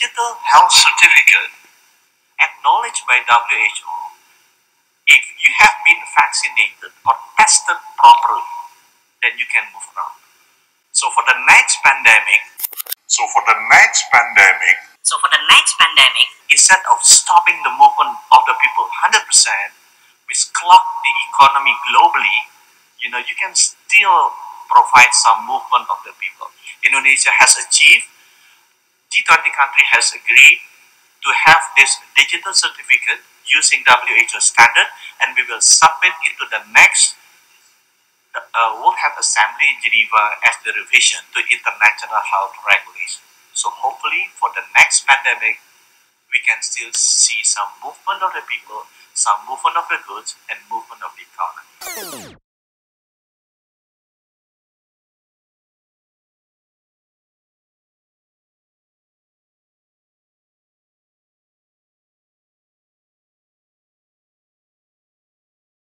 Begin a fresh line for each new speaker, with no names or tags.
digital health certificate acknowledged by WHO if you have been vaccinated or tested properly, then you can move around. So for the next pandemic, instead of stopping the movement of the people 100%, which clog the economy globally, you can still provide some movement of the people. Indonesia has achieved, G20 country has agreed to have this digital certificate using WHO standard, and we will submit into the next World Health Assembly in Geneva as the revision to international health regulation. So hopefully for the next pandemic, we can still see some movement of the people, some movement of the goods, and movement of the economy.